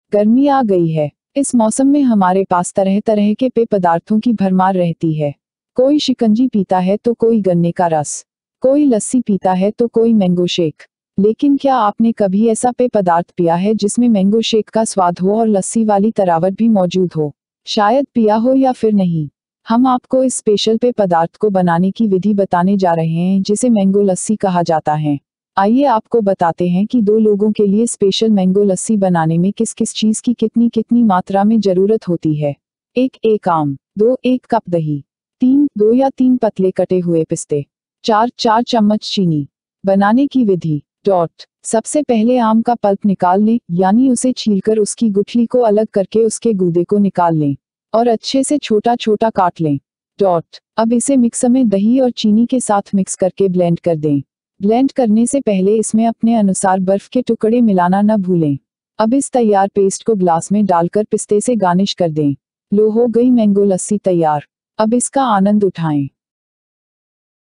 गर्मी आ गई है। इस मौसम में हमारे पास तरह तरह के पेय पदार्थों की भरमार रहती है। कोई शिकंजी पीता है तो कोई गन्ने का रस, कोई लस्सी पीता है तो कोई मैंगो शेक। लेकिन क्या आपने कभी ऐसा पेय पदार्थ पिया है जिसमें मैंगो शेक का स्वाद हो और लस्सी वाली तरावट भी मौजूद हो? शायद पिया हो या फिर नहीं। हम आपको इस स्पेशल पेय पदार्थ को बनाने की विधि बताने जा रहे हैं जिसे मैंगो लस्सी कहा जाता है। आइए आपको बताते हैं कि 2 लोगों के लिए स्पेशल मैंगो लस्सी बनाने में किस किस चीज़ की कितनी कितनी मात्रा में ज़रूरत होती है। 1 आम, 2 1 कप दही, 3 2 या 3 पतले कटे हुए पिस्ते, 4 4 चम्मच चीनी। बनाने की विधि। सबसे पहले आम का पल्प निकाल लें, यानी उसे छीलकर उसकी गुठली को अलग करके उसके गूदे को निकाल लें और अच्छे से छोटा छोटा काट लें। अब इसे मिक्सर में दही और चीनी के साथ मिक्स करके ब्लेंड कर दें। ब्लेंड करने से पहले इसमें अपने अनुसार बर्फ के टुकड़े मिलाना न भूलें। अब इस तैयार पेस्ट को ग्लास में डालकर पिस्ते से गार्निश कर दें। लो, हो गई मैंगो लस्सी तैयार। अब इसका आनंद उठाएं।